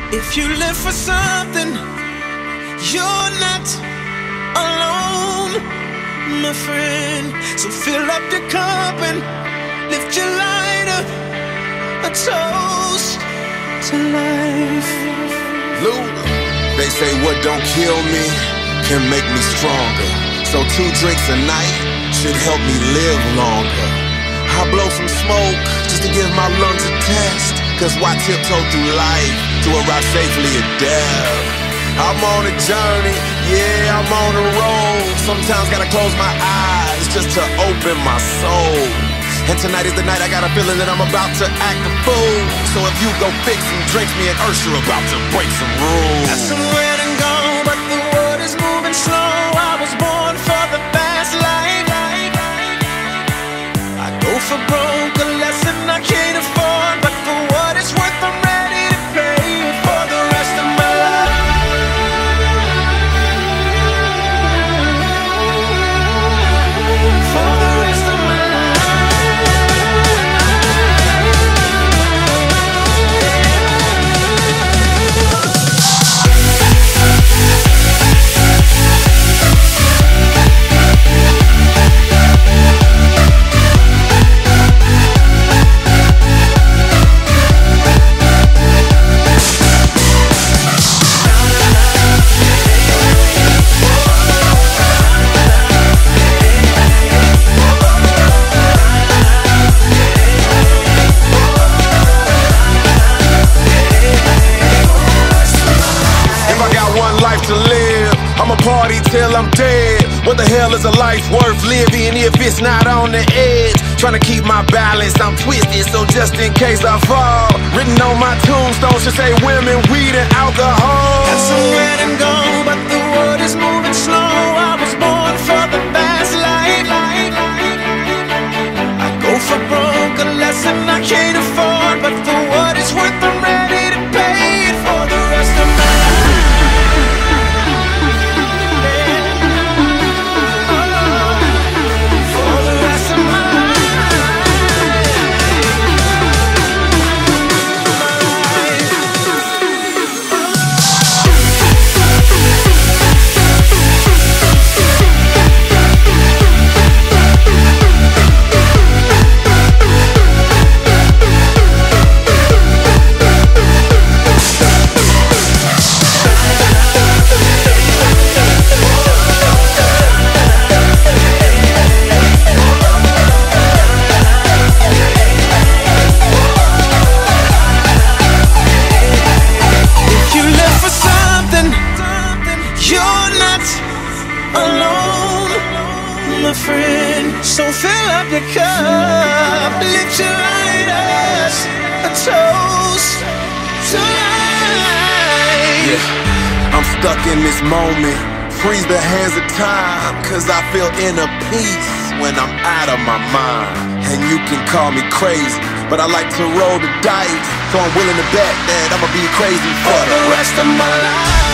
If you live for something, you're not alone, my friend. So fill up your cup and lift your light up, a toast to life. Luda. They say what don't kill me can make me stronger. So 2 drinks a night should help me live longer. I blow some smoke just to give my lungs a test. Cause why tiptoe through life to arrive safely at death? I'm on a journey, yeah, I'm on a road. Sometimes gotta close my eyes just to open my soul. And tonight is the night I got a feeling that I'm about to act a fool. So if you go fix some drinks, me and Ursula about to break some rules. Got somewhere to go, but the world is moving slow. I was born for the fast life. I go for broke, a lesson I can't afford, but for what it's worth, I'm ready to pay for the rest of my life. For the rest of my I'ma party till I'm dead. What the hell is a life worth living if it's not on the edge? Trying to keep my balance, I'm twisted, so just in case I fall. Written on my tombstone should say women, weed, and alcohol. Got somewhere to go, but the world is moving slow. I was born for the fast life. I go for broke, a lesson I can't afford, but for what it's worth, I'm ready to pay it for the rest of my life. My friend, so fill up your cup, lift your lighters, a toast to life. Yeah, I'm stuck in this moment, freeze the hands of time, cause I feel inner peace when I'm out of my mind. And you can call me crazy, but I like to roll the dice, so I'm willing to bet that I'ma be crazy for the rest of my life.